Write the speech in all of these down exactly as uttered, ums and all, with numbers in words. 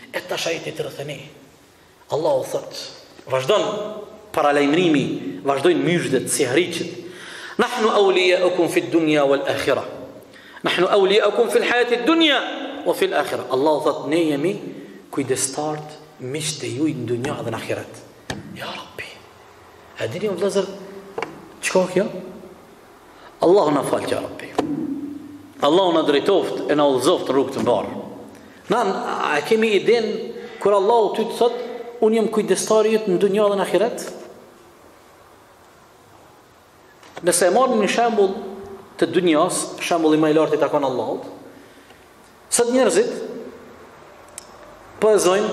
E tash ajeti tridhjet e një. Allahu thot, vazhdon paralajmërimi, vazhdojnë myshdet si harriqet. Nahnu awliyaukum fi dunya wal akhirah. Nahnu awliyaukum fi al-hayati ad-dunya wa fi al-akhirah. Allahu thot, ne jemi kujdestarët miqtë e juaj në dunja dhe në ahiret. Ja Rabbi. A dini o vëllezër çka kjo? Allahu na fal ya Rabbi. Allahu na drejtoft e na udhëzoft rrugë të mbarë. Na a kemi iden kur Allahu ty të thot unë jam kujdestari jot në dunja dhe në ahiret? Nëse e marrim një shembull të dunjas, shembulli më i lartë i takon Allahut. Sot njerëzit po e zojnë,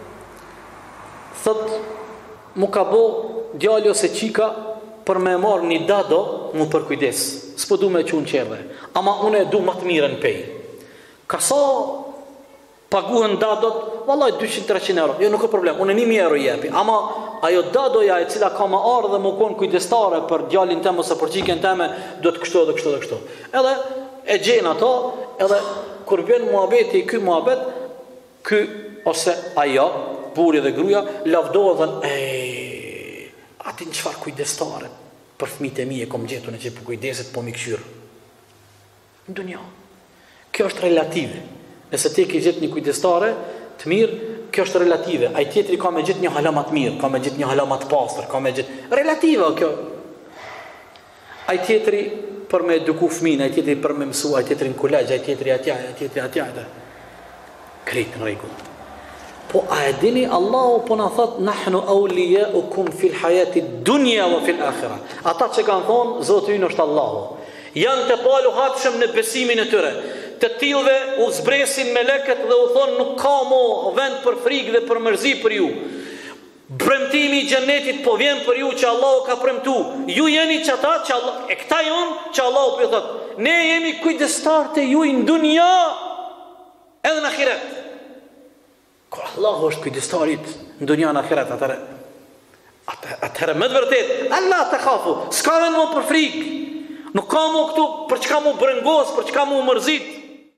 thot mu ka bo djali ose qika për me marrë një dado mu për kujdes. S'po du me qunë qerdhe, ama une du më të mirën pej. Ka sa paguhen dadot, vallaj dyqind treqind euro. Jo, nuk ka problem, une një mijë euro jepi. Ama ajo dadoja e cila ka më ardhë dhe më konë kujdestare për djalin tem ose për qiken teme, do të kështu dhe kështu dhe kështu. Edhe e gjenë ato, edhe kur vjen muhabeti i ky muhabet, ky ose ajo, burri dhe gruaja, lavdohen dhe e atin çfarë kujdestare për fëmijët e mi e kom gjetur në që po kujdeset po mi këshyrë. Në dunja. Kjo është relative. Nëse ti ke gjetë një kujdestare të mirë, kjo është relative. Ai tjetri ka me gjetë një hala më të mirë, ka me gjetë një hala më të pastër, ka me gjetë relative kjo. Ai tjetri për me eduku fëmin, ai tjetri për me mësua, ai tjetri në kolegj, ai tjetri atja, ai tjetri atja. Krejt në rregull. Po a e dini Allahu po na thot nahnu awliyaukum fil hayati dunya wa fil akhirah. Ata që kanë thonë Zoti ynë është Allahu, janë të paluhatshëm në besimin e tyre. Të tillëve u zbresin melekët dhe u thonë nuk ka mo vend për frikë dhe për mërzi për ju. Premtimi i xhenetit po vjen për ju që Allahu ka premtu. Ju jeni çata që Allah, e këta janë që Allahu po thot, ne jemi kujdestarët e juaj në dunja edhe në ahiret. Kur Allahu është kujdestarit në dunja në ahiret, atëre atëre me të vërtet, Allah të khafu, s'ka vend më për frikë. Nuk ka mu këtu për çka mu brengos, për çka mu mërzit.